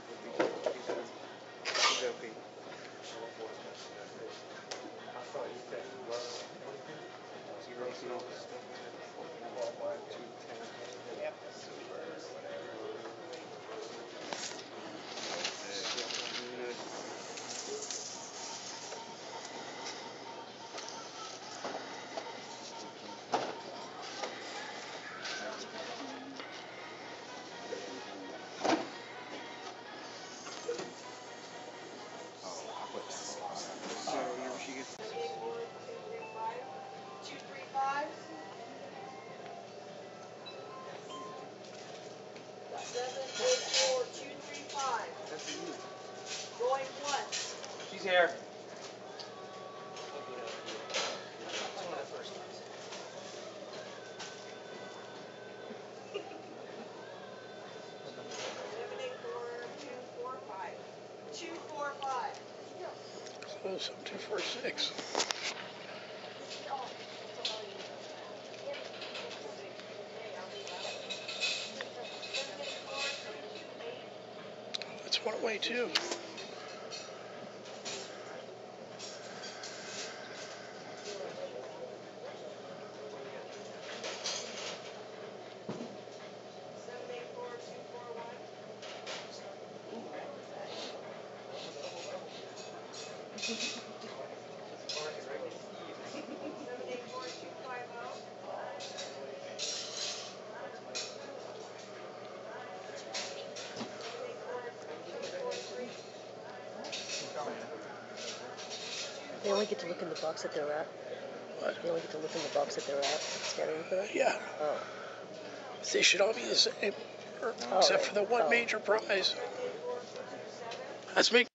She's here. So 7246. That's one away too. They only get to look in the box that they're at? What? They only get to look in the box that they're at, scanning for that? Yeah. Oh. They should all be the same, except for the one major prize. That's me.